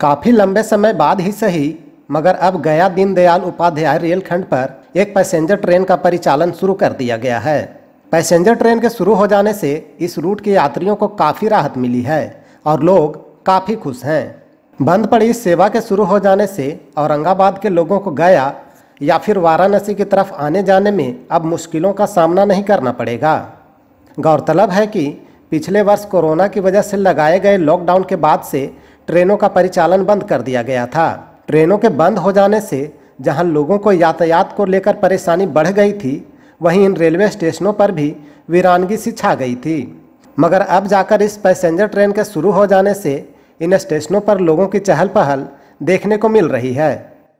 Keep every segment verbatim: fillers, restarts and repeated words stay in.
काफ़ी लंबे समय बाद ही सही मगर अब गया दीनदयाल उपाध्याय रेलखंड पर एक पैसेंजर ट्रेन का परिचालन शुरू कर दिया गया है। पैसेंजर ट्रेन के शुरू हो जाने से इस रूट के यात्रियों को काफ़ी राहत मिली है और लोग काफ़ी खुश हैं। बंद पड़ी इस सेवा के शुरू हो जाने से औरंगाबाद के लोगों को गया या फिर वाराणसी की तरफ आने जाने में अब मुश्किलों का सामना नहीं करना पड़ेगा। गौरतलब है कि पिछले वर्ष कोरोना की वजह से लगाए गए लॉकडाउन के बाद से ट्रेनों का परिचालन बंद कर दिया गया था। ट्रेनों के बंद हो जाने से जहां लोगों को यातायात को लेकर परेशानी बढ़ गई थी, वहीं इन रेलवे स्टेशनों पर भी वीरानगी सी छा गई थी। मगर अब जाकर इस पैसेंजर ट्रेन के शुरू हो जाने से इन स्टेशनों पर लोगों की चहल पहल देखने को मिल रही है।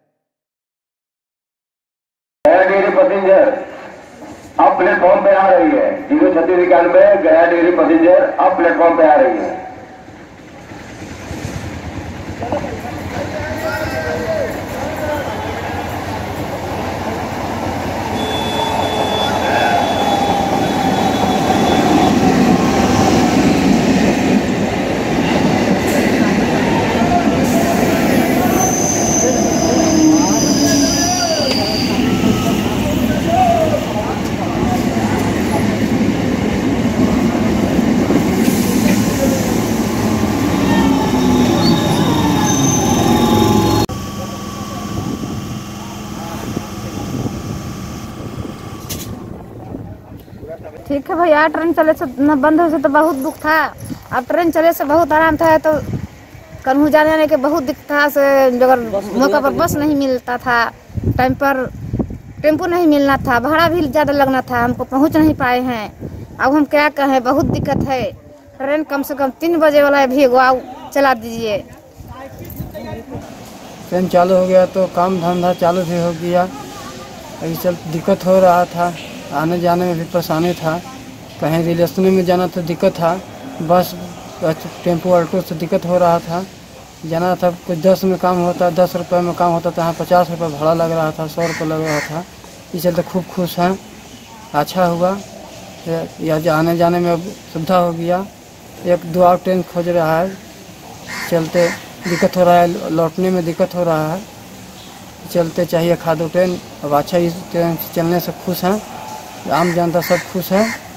गया डेयरी पैसेंजर अब प्लेटफॉर्म पे आ रही है। जीरो छत्तीस इक्यानवे गया डेयरी पैसेंजर अब प्लेटफॉर्म पे आ रही है। ठीक है भैया, ट्रेन चले से न बंद हो से तो बहुत दुख था। अब ट्रेन चले से बहुत आराम था। तो कन्हू जाने आने के बहुत दिक्कत था से अगर मौका पर बस नहीं मिलता था, टाइम पर टेम्पो नहीं मिलना था, भाड़ा भी ज़्यादा लगना था, हमको पहुंच नहीं पाए हैं। अब हम क्या कहें, बहुत दिक्कत है। ट्रेन कम से कम तीन बजे वाला है भी आओ चला दीजिए। ट्रेन चालू हो गया तो काम धंधा चालू भी हो गया। अभी चल दिक्कत हो रहा था, आने जाने में भी परेशानी था। कहीं रिलेशन में जाना तो दिक्कत था, बस टेम्पो ऑटो से दिक्कत हो रहा था। जाना था कुछ दस में काम होता, दस रुपये में काम होता, तो यहाँ पचास रुपये भाड़ा लग रहा था, सौ रुपये लग रहा था। इस चलते खूब खुश हैं। अच्छा हुआ या आने जाने में अब सुविधा हो गया। एक दो और ट्रेन खोज रहा है, चलते दिक्कत हो रहा है, लौटने में दिक्कत हो रहा है, चलते चाहिए खादो ट्रेन। अब अच्छा इस ट्रेन चलने से खुश हैं, आम जनता सब खुश है।